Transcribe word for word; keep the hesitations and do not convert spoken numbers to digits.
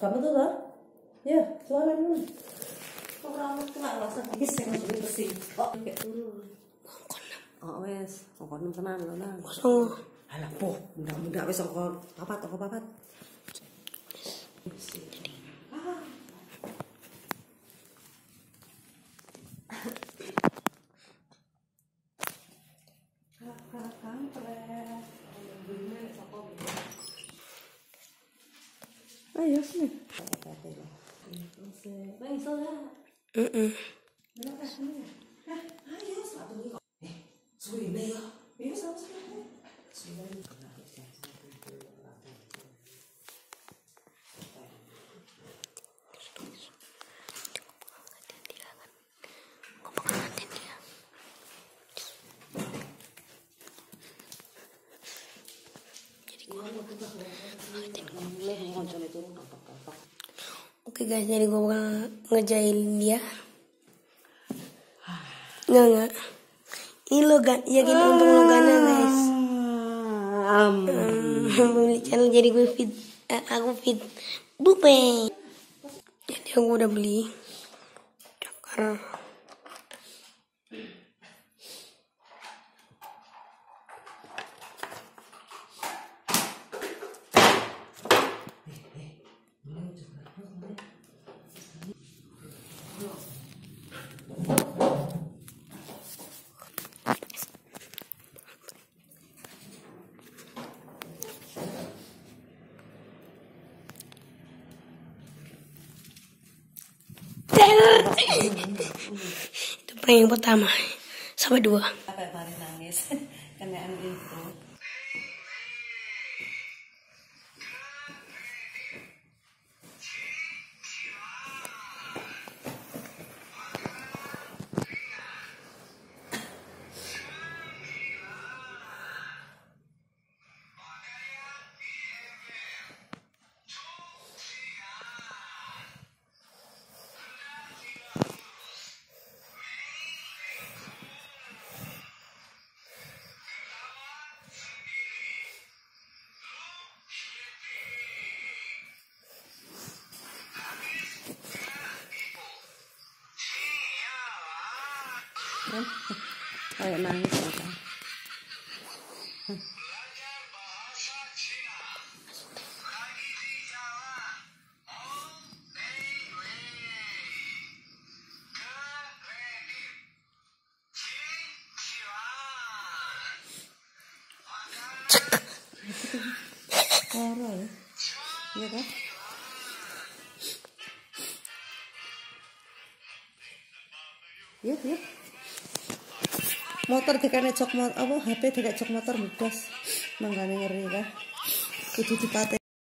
Kamu tuh kan? Ya, jualan dulu. Kok rambut tuh nggak usah gising langsung bersih. Oh, kayak turun. Oh wes, kok enam tenan lho nang. Kosong. Alah poh, mudah-mudah wes kok papat kok papat. Kakak kampret. Ayo sini. Bang, soalnya. Heeh. Ayo, satu nih. Eh, suwi nih ya. Ini sama sekali. Oke guys, jadi gue bakal ngejailin dia. Nggak nggak. Ini logan, ya gini untuk logannya guys. Hmm, beli channel jadi gue fit, eh, aku fit bupe. Jadi aku udah beli cakar. Itu prank yang pertama sampai dua. Apa kemarin nangis kenaan itu. Kayak nangis apa? Koro ya, iya kan? Yuk, yuk. Motor dikane cok motor apa H P dikane cok motor mudas. Manggane ngeri kan. Kudu dipate.